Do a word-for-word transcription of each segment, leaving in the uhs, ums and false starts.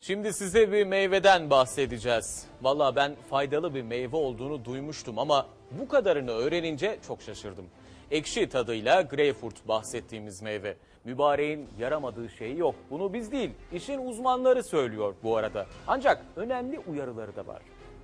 Şimdi size bir meyveden bahsedeceğiz. Valla ben faydalı bir meyve olduğunu duymuştum ama bu kadarını öğrenince çok şaşırdım. Ekşi tadıyla greyfurt bahsettiğimiz meyve. Mübareğin yaramadığı şey yok. Bunu biz değil, işin uzmanları söylüyor bu arada. Ancak önemli uyarıları da var.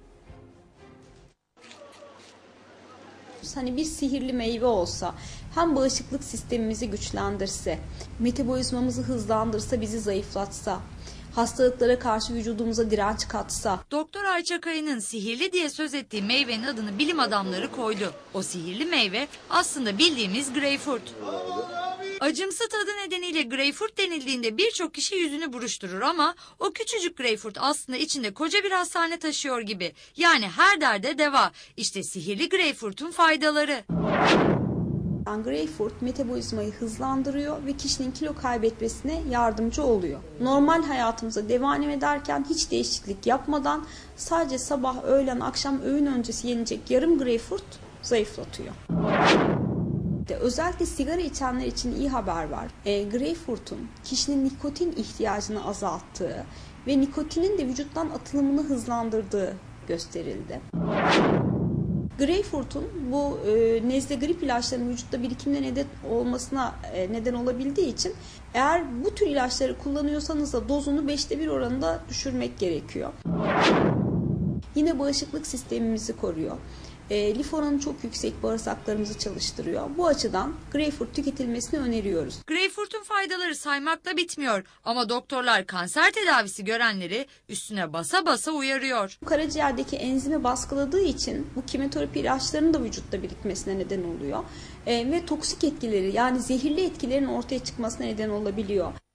Hani bir sihirli meyve olsa, hem bağışıklık sistemimizi güçlendirse, metabolizmamızı hızlandırsa, bizi zayıflatsa, hastalıklara karşı vücudumuza direnç katsa. Doktor Ayça Kaya'nın sihirli diye söz ettiği meyvenin adını bilim adamları koydu. O sihirli meyve aslında bildiğimiz greyfurt. Acımsı tadı nedeniyle greyfurt denildiğinde birçok kişi yüzünü buruşturur ama o küçücük greyfurt aslında içinde koca bir hastane taşıyor gibi. Yani her derde deva. İşte sihirli greyfurtun faydaları. Greyfurt metabolizmayı hızlandırıyor ve kişinin kilo kaybetmesine yardımcı oluyor. Normal hayatımıza devam ederken hiç değişiklik yapmadan sadece sabah, öğlen, akşam öğün öncesi yenecek yarım greyfurt zayıflatıyor. Özellikle sigara içenler için iyi haber var. E, greyfurtun kişinin nikotin ihtiyacını azalttığı ve nikotinin de vücuttan atılımını hızlandırdığı gösterildi. Greyfurt'un bu e, nezle grip ilaçlarının vücutta birikimine neden olmasına e, neden olabildiği için eğer bu tür ilaçları kullanıyorsanız da dozunu beşte bir oranında düşürmek gerekiyor. Yine bağışıklık sistemimizi koruyor. E, lif oranı çok yüksek, bağırsaklarımızı çalıştırıyor. Bu açıdan greyfurt tüketilmesini öneriyoruz. Greyfurt'un faydaları saymakla bitmiyor ama doktorlar kanser tedavisi görenleri üstüne basa basa uyarıyor. Karaciğerdeki enzimi baskıladığı için bu kimyoterapi ilaçlarının da vücutta birikmesine neden oluyor. E, ve toksik etkileri, yani zehirli etkilerin ortaya çıkmasına neden olabiliyor.